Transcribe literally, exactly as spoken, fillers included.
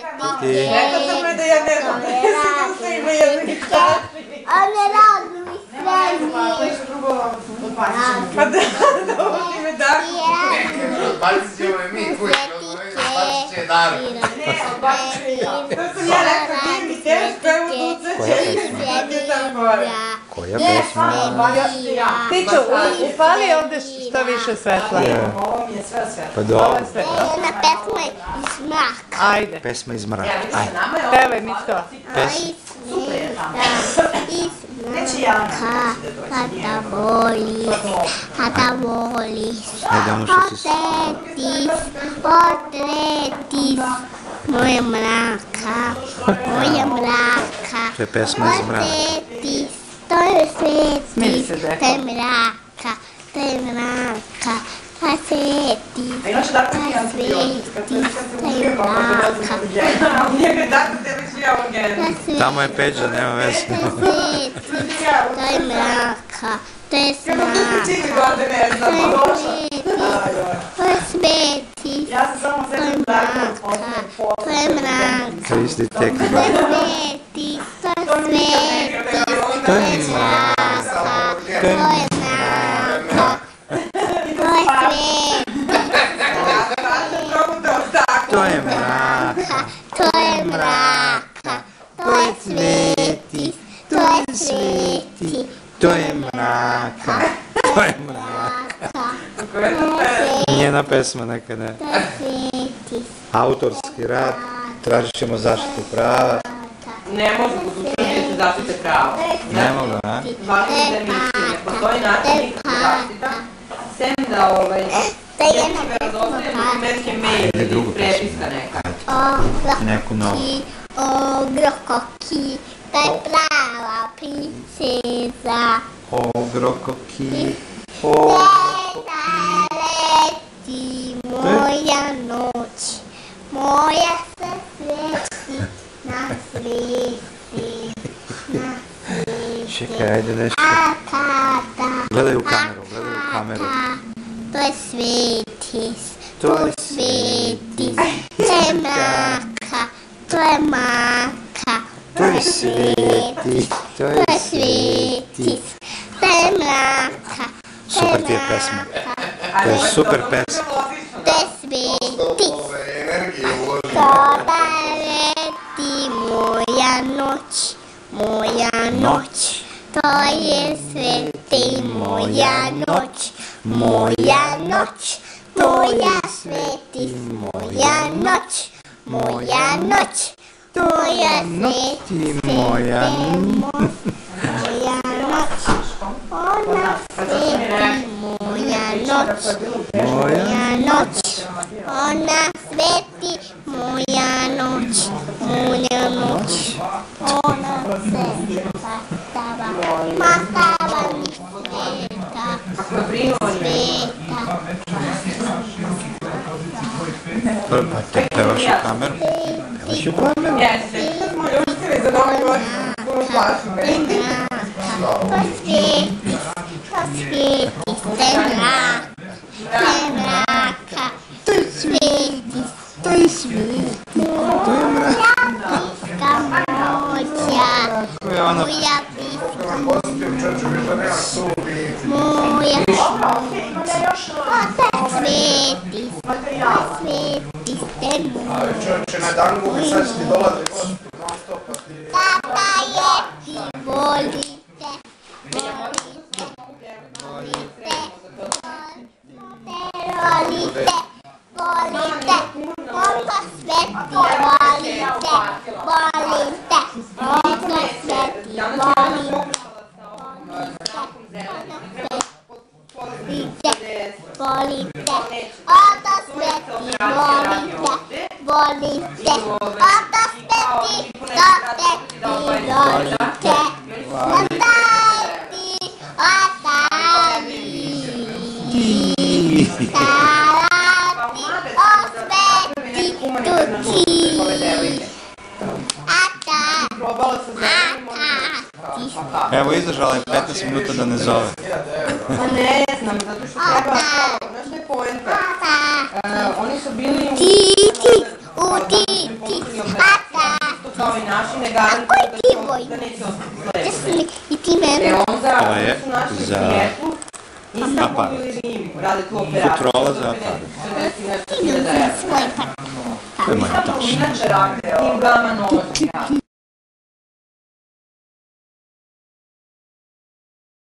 Rekla sam da ja ne znam, da se ima jednog časti. On je rodni svezi. Pa da, da ovdje me Darko. Odbacit ćemo je mi kući, odbacit će je Darko. Ne, odbacit ću ja. To sam ja rekla, nije mi teško, evo tucaće. Ovdje tam gore. Koja pesma? Tiču, upali ovdje što više svetla. Ovo mi je sve svetlo. Pa dobro. Jedna pesma iz mraka. Ajde. Pesma iz mraka. Ajde. Pevaj mi to. Iz mraka, kada voliš, kada voliš, otetis, otetis, moje mraka, moje mraka, To je pesma iz mraka. otetis, to je svetis, to je mraka, to je mraka, to je svetis, to je svetis, to je mraka. Njega Darko te već ja on gledam. Tamo je Peđa, nema veze. To je mraka, to je smraka, to je sveti, to je mraka, to je mraka, To je isti tekst. to je sveti, to je sveti, to je mraka, to je mraka, to je sveti, To je mraka, to je mraka, to je sveti, to je sveti, to je mraka, to je mraka. Njena pesma neka ne. to je sveti, Autorski rad, tražit ćemo zaštitu prava. Ne može u slučaju da se zaštite pravo. Ne mogu, a? Važno je da emisije, ne postoji način nikakva zaštita, sem da ovaj... to je Neki verodostavljeni dokumentske mail ili prepiska neka. Neku novu. Ogrokoki, to je prava princeza. Ogrokoki, Sveta leti moja noć, moja se sveti na sveti, na sveti. Čekaj, ajde nešto. A kada, Gledaj u kameru, gledaj u kameru. to je svetis, To je svetis, to je mraka, to je mraka, To je sveti, to je sveti. to je mraka, Super ti je pesma. To je super pesma. to je svetis, Energije uloži. kada leti moja noć, moja noć, to je sveti moja noć, moja noć, to je sveti moja noć, moja noć, to je sveti Moja moja noć, ona sveti moja noć, moja noć, ona sveti moja noć, moja noć, ona se matava, matava mi sveta, sveta. Pa te pevaš u kameru? Pevaš u kameru? Jeste, sad smo ljuštili za novi god, puno plašno već. To sveti, to sveti, se mrak, se mraka, to sveti, to je sveti, to je mraka, moja, moja piska, moja to sveti, to sveti, se mraka. Čovječe, na dangu mi sad ti dolazi gost. Tata je ti volite, volite, volite, volite, volite, moto sveti volite, volite, moto sveti volite, volite, volite, oto sveti volite, volite, oto sveti, to sveti volite, otati, otati, tarati, o sveti, tuci, ata, atati, Evo, izdržala je petnaest minuta da ne zove. Pa ne znam, zato što treba... Znaš što je poenta? ata, Oni su bili... ti, ti, u ti, ti, ovi naši ne garantuju Koji ti da vojnik? da neće ostati Gde su slepi. mi i ti E mene? onda To je su našli za Prijetu, Istanbul aparat. ili Rim, rade tu operaciju. Kontrola za za pedeset aparat. četrdeset Ti ne hiljada uzim evra. svoj pa. To je moj Istanbul taš. inače rade tim gama novac.